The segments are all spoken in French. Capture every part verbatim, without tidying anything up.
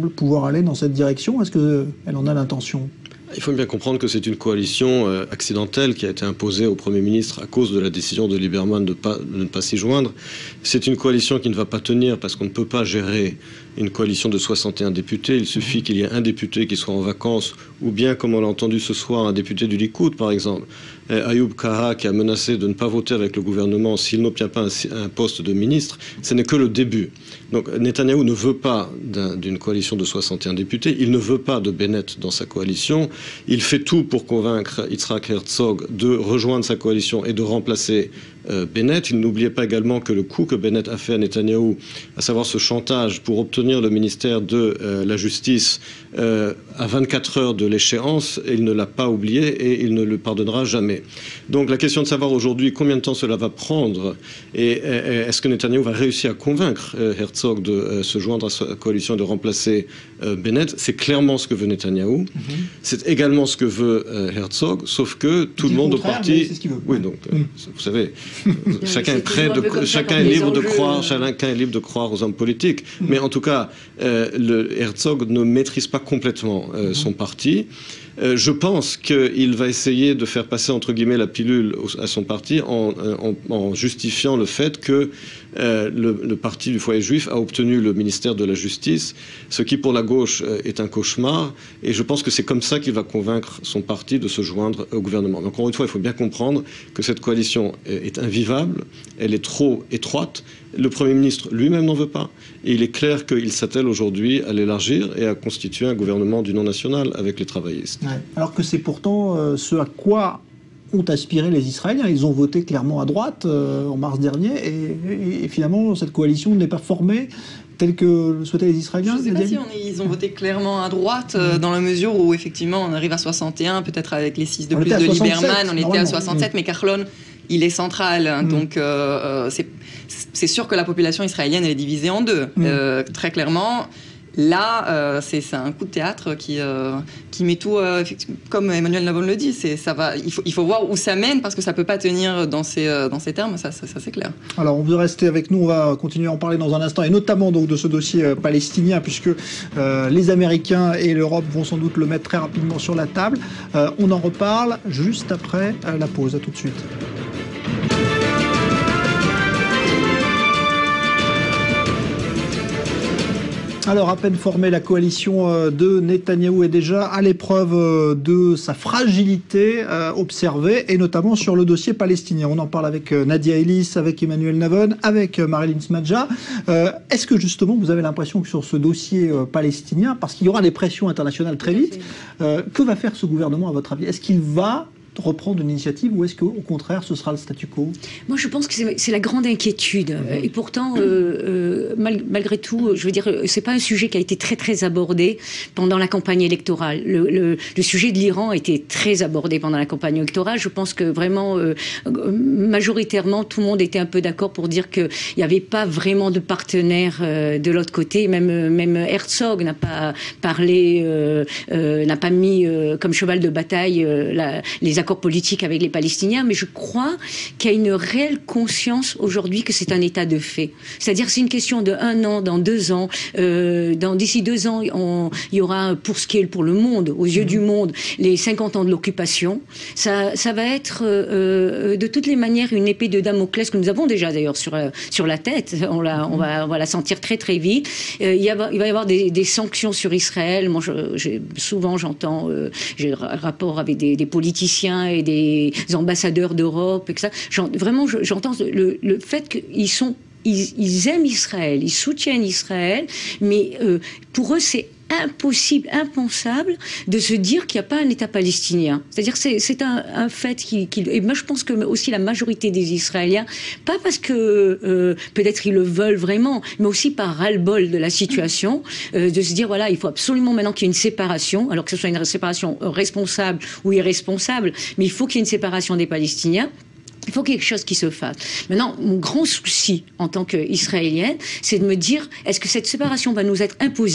pouvoir aller dans cette direction? Est-ce qu'elle en a l'intention? Il faut bien comprendre que c'est une coalition euh, accidentelle qui a été imposée au Premier ministre à cause de la décision de Lieberman de, pas, de ne pas s'y joindre. C'est une coalition qui ne va pas tenir parce qu'on ne peut pas gérer une coalition de soixante et un députés. Il suffit qu'il y ait un député qui soit en vacances ou bien, comme on l'a entendu ce soir, un député du Likoud, par exemple, euh, Ayoub Kara, qui a menacé de ne pas voter avec le gouvernement s'il n'obtient pas un, un poste de ministre. Ce n'est que le début. Donc Netanyahou ne veut pas d'une coalition de soixante et un députés. Il ne veut pas de Bennett dans sa coalition. Il fait tout pour convaincre Yitzhak Herzog de rejoindre sa coalition et de remplacer euh, Bennett. Il n'oubliait pas également que le coup que Bennett a fait à Netanyahou, à savoir ce chantage pour obtenir le ministère de euh, la Justice euh, à vingt-quatre heures de l'échéance, il ne l'a pas oublié et il ne le pardonnera jamais. Donc la question de savoir aujourd'hui combien de temps cela va prendre et, et est-ce que Netanyahou va réussir à convaincre euh, Herzog de euh, se joindre à sa coalition et de remplacer euh, Bennett, c'est clairement ce que veut Netanyahou. Mm-hmm. C'est également ce que veut euh, Herzog, sauf que tout le monde au parti... C'est ce qu'il veut. Oui, donc, euh, mm. vous savez, chacun est prêt de... Chacun est libre de croire, chacun est libre de croire aux hommes politiques. Mm. Mais en tout cas, euh, le Herzog ne maîtrise pas complètement euh, mm-hmm. son parti. Euh, je pense qu'il va essayer de faire passer, entre guillemets, la pilule à son parti en, en, en justifiant le fait que euh, le, le parti du foyer juif a obtenu le ministère de la Justice, ce qui pour la gauche euh, est un cauchemar. Et je pense que c'est comme ça qu'il va convaincre son parti de se joindre au gouvernement. Donc, encore une fois, il faut bien comprendre que cette coalition est invivable, elle est trop étroite. Le Premier ministre lui-même n'en veut pas. Et il est clair qu'il s'attelle aujourd'hui à l'élargir et à constituer un gouvernement d'union nationale avec les travaillistes. Ouais. Alors que c'est pourtant euh, ce à quoi ont aspiré les Israéliens. Ils ont voté clairement à droite euh, en mars dernier et, et, et finalement cette coalition n'est pas formée telle que le souhaitaient les Israéliens. Je ne sais pas si on est, ils ont voté clairement à droite euh, dans la mesure où effectivement on arrive à soixante et un, peut-être avec les six de on plus de Lieberman, on était à soixante-sept, oui. mais Carlon, il est central. Mmh. Donc euh, c'est, c'est sûr que la population israélienne elle est divisée en deux, mmh. euh, très clairement. Là, euh, c'est, c'est un coup de théâtre qui, euh, qui met tout, euh, comme Emmanuel Navon le dit, c'est, ça va, il, faut, il faut voir où ça mène parce que ça ne peut pas tenir dans ces, euh, dans ces termes, ça, ça, ça c'est clair. Alors on veut rester avec nous, on va continuer à en parler dans un instant et notamment donc, de ce dossier euh, palestinien puisque euh, les Américains et l'Europe vont sans doute le mettre très rapidement sur la table. Euh, on en reparle juste après euh, la pause, à tout de suite. Alors, à peine formée, la coalition de Netanyahou est déjà à l'épreuve de sa fragilité euh, observée, et notamment sur le dossier palestinien. On en parle avec Nadia Ellis, avec Emmanuel Navon, avec Marilyn Smadja. Euh, est-ce que justement, vous avez l'impression que sur ce dossier euh, palestinien, parce qu'il y aura des pressions internationales très vite, euh, que va faire ce gouvernement à votre avis? Est-ce qu'il va reprendre une initiative ou est-ce qu'au contraire ce sera le statu quo? Moi je pense que c'est, c'est la grande inquiétude mmh. et pourtant euh, euh, mal, malgré tout je veux dire c'est pas un sujet qui a été très très abordé pendant la campagne électorale. Le, le, le sujet de l'Iran a été très abordé pendant la campagne électorale. Je pense que vraiment euh, majoritairement tout le monde était un peu d'accord pour dire qu'il n'y avait pas vraiment de partenaire euh, de l'autre côté. Même, même Herzog n'a pas parlé, euh, euh, n'a pas mis euh, comme cheval de bataille euh, la, les accords politiques avec les Palestiniens, mais je crois qu'il y a une réelle conscience aujourd'hui que c'est un état de fait. C'est-à-dire c'est une question de un an, dans deux ans, euh, dans, d'ici deux ans, on, il y aura, pour ce qui est pour le monde, aux yeux mmh. du monde, les cinquante ans de l'occupation. Ça, ça va être euh, de toutes les manières une épée de Damoclès que nous avons déjà d'ailleurs sur, euh, sur la tête. On, la, on, va, on va la sentir très très vite. Euh, il, y a, il va y avoir des, des sanctions sur Israël. Moi, je, j'ai, souvent j'entends, euh, j'ai un rapport avec des, des politiciens et des ambassadeurs d'Europe et que ça. J'en, vraiment, j'entends le, le fait qu'ils sont, ils, ils aiment Israël, ils soutiennent Israël, mais euh, pour eux, c'est impossible, impensable de se dire qu'il n'y a pas un État palestinien. C'est-à-dire que c'est, c'est un, un fait qui, qui... Et moi, je pense que aussi la majorité des Israéliens, pas parce que euh, peut-être ils le veulent vraiment, mais aussi par ras-le-bol de la situation, euh, de se dire, voilà, il faut absolument maintenant qu'il y ait une séparation, alors que ce soit une séparation responsable ou irresponsable, mais il faut qu'il y ait une séparation des Palestiniens. Il faut quelque chose qui se fasse. Maintenant, mon grand souci en tant qu'Israélienne, c'est de me dire, est-ce que cette séparation va nous être imposée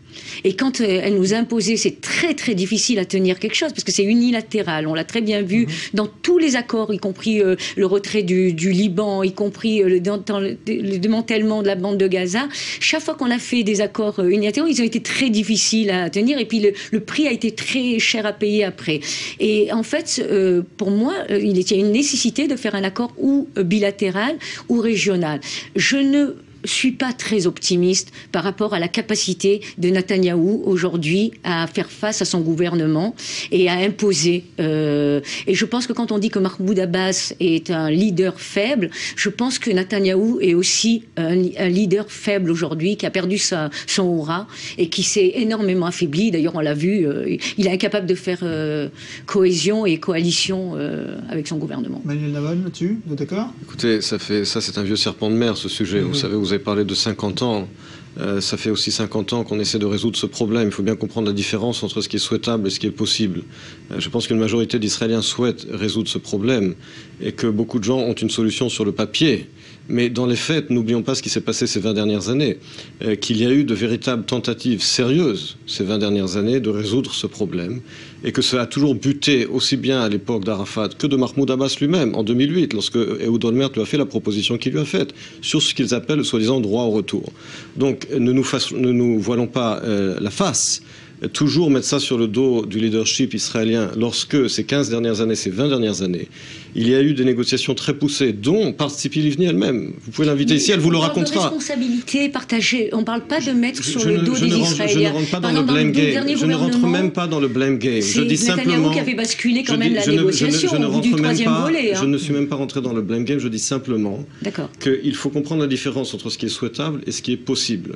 Et quand elle nous a imposé, c'est très très difficile à tenir quelque chose, parce que c'est unilatéral, on l'a très bien vu mmh. dans tous les accords, y compris euh, le retrait du, du Liban, y compris euh, le, dans le, le démantèlement de la bande de Gaza. Chaque fois qu'on a fait des accords euh, unilatéraux, ils ont été très difficiles à tenir, et puis le, le prix a été très cher à payer après. Et en fait, euh, pour moi, euh, il y a une nécessité de faire un accord ou bilatéral ou régional. Je ne Je suis pas très optimiste par rapport à la capacité de Netanyahou aujourd'hui à faire face à son gouvernement et à imposer. Euh, et je pense que quand on dit que Mahmoud Abbas est un leader faible, je pense que Netanyahou est aussi un, un leader faible aujourd'hui, qui a perdu sa, son aura et qui s'est énormément affaibli. D'ailleurs, on l'a vu, euh, il est incapable de faire euh, cohésion et coalition euh, avec son gouvernement. Manuel Naval, là-dessus, vous êtes d'accord? Écoutez, ça, fait, ça c'est un vieux serpent de mer, ce sujet. Mmh. Vous savez, vous avez parlé de cinquante ans. Euh, ça fait aussi cinquante ans qu'on essaie de résoudre ce problème. Il faut bien comprendre la différence entre ce qui est souhaitable et ce qui est possible. Euh, je pense qu'une majorité d'Israéliens souhaitent résoudre ce problème et que beaucoup de gens ont une solution sur le papier. Mais dans les faits, n'oublions pas ce qui s'est passé ces vingt dernières années, euh, qu'il y a eu de véritables tentatives sérieuses ces vingt dernières années de résoudre ce problème, et que ça a toujours buté aussi bien à l'époque d'Arafat que de Mahmoud Abbas lui-même, en deux mille huit, lorsque Ehud Olmert lui a fait la proposition qu'il lui a faite, sur ce qu'ils appellent le soi-disant droit au retour. Donc ne nous, fasse, ne nous voilons pas euh, la face. Toujours mettre ça sur le dos du leadership israélien lorsque ces quinze dernières années, ces vingt dernières années, il y a eu des négociations très poussées, dont par Tzipi Livni elle-même. Vous pouvez l'inviter ici, elle vous le racontera. On parle de responsabilité partagée, on ne parle pas de mettre sur je le ne, dos je des ne Israéliens. Je ne rentre pas dans le blame game. Je ne rentre même pas dans le blame game. Je dis simplement... qui avait basculé quand je même dis, la je négociation ne, je ne, je ne au bout du troisième pas, volet. Hein. Je ne suis même pas rentré dans le blame game, je dis simplement qu'il faut comprendre la différence entre ce qui est souhaitable et ce qui est possible.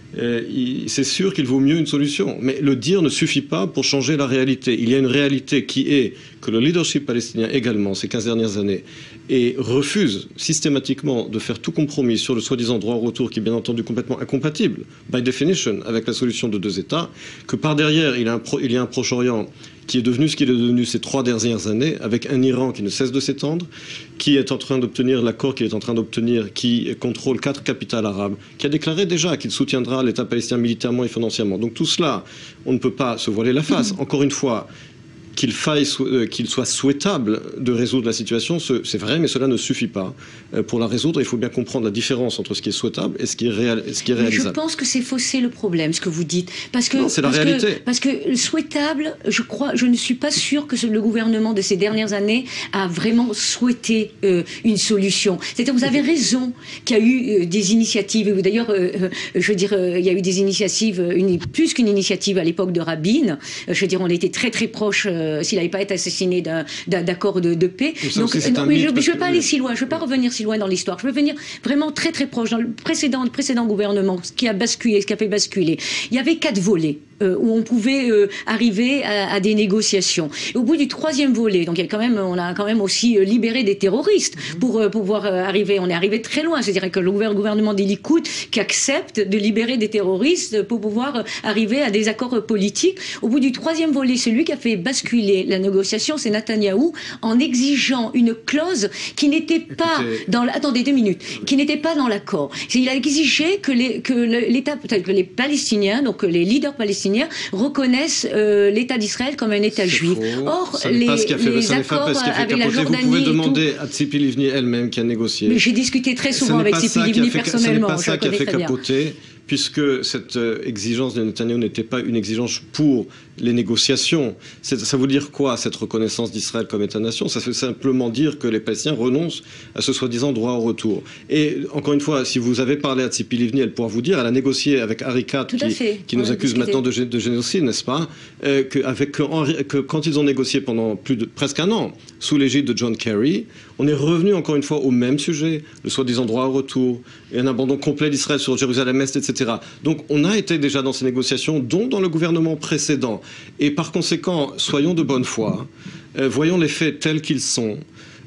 C'est sûr qu'il vaut mieux une solution, mais le dire ne suffit pas pour changer la réalité. Il y a une réalité qui est que le leadership palestinien également, ces quinze dernières années, et refuse systématiquement de faire tout compromis sur le soi-disant droit au retour, qui est bien entendu complètement incompatible, by definition, avec la solution de deux États, que par derrière, il y a un, Pro, il y a un Proche-Orient qui est devenu ce qu'il est devenu ces trois dernières années, avec un Iran qui ne cesse de s'étendre, qui est en train d'obtenir l'accord qu'il est en train d'obtenir, qui contrôle quatre capitales arabes, qui a déclaré déjà qu'il soutiendra l'État palestinien militairement et financièrement. Donc tout cela, on ne peut pas se voiler la face. Encore une fois, qu'il faille, euh, qu'il soit souhaitable de résoudre la situation, c'est vrai, mais cela ne suffit pas. Euh, pour la résoudre, il faut bien comprendre la différence entre ce qui est souhaitable et ce qui est, réal, ce qui est réalisable. Je pense que c'est fausser le problème, ce que vous dites. Parce que, non, c'est la parce réalité. Que, parce que souhaitable, je crois, je ne suis pas sûre que le gouvernement de ces dernières années a vraiment souhaité euh, une solution. C'est-à-dire, vous avez raison qu'il y a eu euh, des initiatives. D'ailleurs, euh, je veux dire, euh, il y a eu des initiatives, une, plus qu'une initiative à l'époque de Rabin. Euh, je veux dire, on était très très proche. Euh, s'il n'avait pas été assassiné d'un accord de, de paix. Donc, non, mais je ne veux pas aller si loin, je ne veux pas revenir si loin dans l'histoire. Je veux venir vraiment très très proche. Dans le précédent, le précédent gouvernement, ce qui a basculé, ce qui a fait basculer, il y avait quatre volets. Euh, où on pouvait euh, arriver à, à des négociations. Et au bout du troisième volet, donc il y a quand même, on a quand même aussi euh, libéré des terroristes pour euh, pouvoir euh, arriver. On est arrivé très loin. C'est-à-dire que le gouvernement des Likoud qui accepte de libérer des terroristes pour pouvoir euh, arriver à des accords euh, politiques. Au bout du troisième volet, celui qui a fait basculer la négociation, c'est Netanyahou, en exigeant une clause qui n'était pas Écoutez... dans. Attendez deux minutes, qui n'était pas dans l'accord. Il a exigé que les que l'État, peut-être que les Palestiniens, donc les leaders palestiniens reconnaissent euh, l'État d'Israël comme un État juif. Faux. Or, ça les, pas ce qui a fait, les ça accords pas ce qui a fait avec la Jordanie... Vous pouvez demander à Tzipi Livni elle-même qui a négocié. Mais j'ai discuté très souvent avec Tzipi Livni personnellement. Ce n'est pas ça qui a fait capoter, puisque cette euh, exigence de Netanyahou n'était pas une exigence pour les négociations. Ça veut dire quoi, cette reconnaissance d'Israël comme État-nation? Ça veut simplement dire que les Palestiniens renoncent à ce soi-disant droit au retour. Et encore une fois, si vous avez parlé à Tzipi Livni, elle pourra vous dire, elle a négocié avec Arikat, qui, qui nous accuse maintenant de, de génocide, n'est-ce pas, euh, que, avec, que, que quand ils ont négocié pendant plus de, presque un an, sous l'égide de John Kerry, on est revenu encore une fois au même sujet, le soi-disant droit au retour, et un abandon complet d'Israël sur Jérusalem-Est, et cetera. Donc on a été déjà dans ces négociations, dont dans le gouvernement précédent. Et par conséquent, soyons de bonne foi, euh, voyons les faits tels qu'ils sont.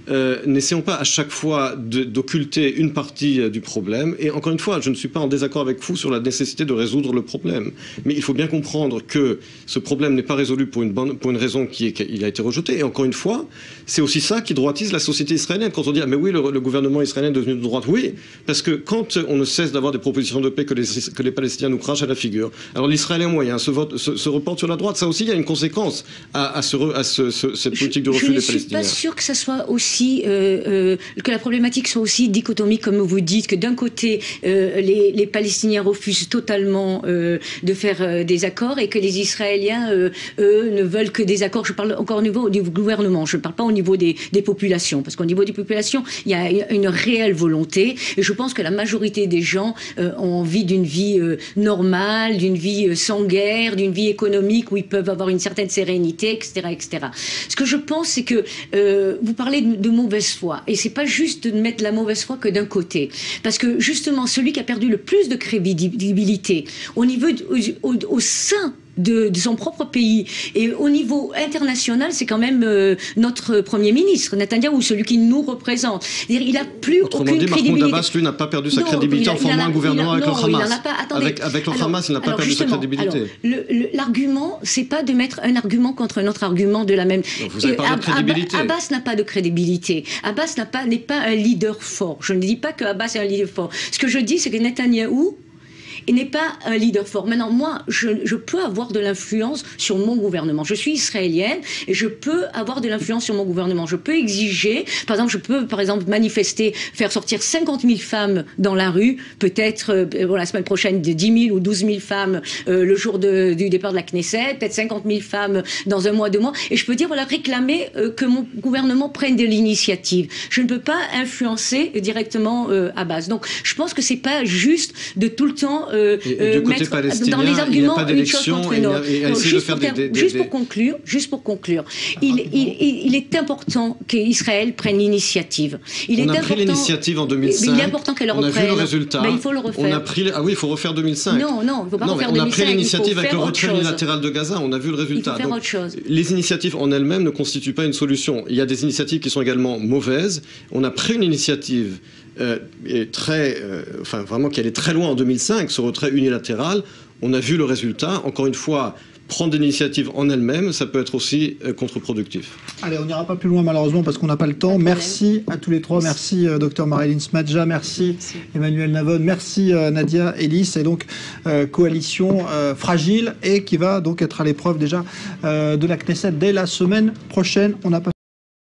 euh, n'essayons pas à chaque fois d'occulter une partie euh, du problème. Et encore une fois, je ne suis pas en désaccord avec vous sur la nécessité de résoudre le problème. Mais il faut bien comprendre que ce problème n'est pas résolu pour une, bonne, pour une raison qui est qu'il a été rejeté. Et encore une fois, c'est aussi ça qui droitise la société israélienne. Quand on dit, ah, mais oui, le, le gouvernement israélien est devenu de droite, oui, parce que quand on ne cesse d'avoir des propositions de paix que les, que les Palestiniens nous crachent à la figure, alors l'Israélien moyen se, vote, se, se reporte sur la droite. Ça aussi, il y a une conséquence à, à, ce, à ce, ce, cette politique de refus des Palestiniens. Je ne suis pas sûr que ça soit aussi, euh, euh, que la problématique soit aussi dichotomique, comme vous dites, que d'un côté, euh, les, les Palestiniens refusent totalement euh, de faire euh, des accords et que les Israéliens, euh, eux, ne veulent que des accords. Je parle encore au niveau, au niveau du gouvernement, je ne parle pas au niveau des, des populations, parce qu'au niveau des populations, il y a une réelle volonté, et je pense que la majorité des gens euh, ont envie d'une vie euh, normale, d'une vie euh, sans guerre, d'une vie économique où ils peuvent avoir une certaine sérénité, et cetera, et cetera. Ce que je pense, c'est que euh, vous parlez de, de mauvaise foi, et c'est pas juste de mettre la mauvaise foi que d'un côté, parce que justement, celui qui a perdu le plus de crédibilité au niveau, de, au, au, au sein De, de son propre pays et au niveau international, c'est quand même euh, notre Premier ministre, Netanyahou, celui qui nous représente. Il n'a plus Autrement aucune dit, crédibilité. Mahmoud Abbas, lui, n'a pas perdu sa non, crédibilité a, en formant un gouvernement avec non, le Hamas. Il en a pas, attendez, avec, avec le alors, Hamas, il n'a pas alors, perdu sa crédibilité. L'argument, c'est pas de mettre un argument contre un autre argument de la même... Donc vous avez parlé de crédibilité. Abbas n'a pas de crédibilité. Abbas n'est pas, pas un leader fort. Je ne dis pas que Abbas est un leader fort. Ce que je dis, c'est que Netanyahou, il n'est pas un leader fort. Maintenant, moi, je, je peux avoir de l'influence sur mon gouvernement. Je suis israélienne et je peux avoir de l'influence sur mon gouvernement. Je peux exiger, par exemple, je peux, par exemple, manifester, faire sortir cinquante mille femmes dans la rue, peut-être euh, bon, la semaine prochaine de dix mille ou douze mille femmes euh, le jour de, du départ de la Knesset, peut-être cinquante mille femmes dans un mois, deux mois. Et je peux dire, voilà, réclamer euh, que mon gouvernement prenne de l'initiative. Je ne peux pas influencer directement euh, Abbas. Donc, je pense que c'est pas juste de tout le temps euh, Et, et du côté palestinien, dans les arguments, il n'y a pas d'élection et, et, et essayer de faire des, des, des... Juste pour conclure, juste pour conclure, il, il, il, il est important qu'Israël prenne l'initiative. Il on est a important, pris l'initiative en deux mille cinq. Il est important qu'elle reprenne. On a vu le résultat. Ben, il faut le refaire. On a pris, ah oui, il faut refaire deux mille cinq. Non, non, il ne faut pas non, refaire on deux mille cinq. On a pris l'initiative avec le retrait chose. unilatéral de Gaza. On a vu le résultat. Il faut faire Donc, autre chose. Les initiatives en elles-mêmes ne constituent pas une solution. Il y a des initiatives qui sont également mauvaises. On a pris une initiative euh, très, euh, enfin vraiment qui allait très loin en deux mille cinq, ce retrait unilatéral. On a vu le résultat. Encore une fois, prendre des initiatives en elles-mêmes, ça peut être aussi euh, contre-productif. Allez, on n'ira pas plus loin malheureusement parce qu'on n'a pas le temps. Merci à tous les trois. Merci, merci euh, docteur Marilyn Smadja. Merci, merci Emmanuel Navon. Merci euh, Nadia Ellis. Et donc, euh, coalition euh, fragile et qui va donc être à l'épreuve déjà euh, de la Knesset dès la semaine prochaine. On n'a pas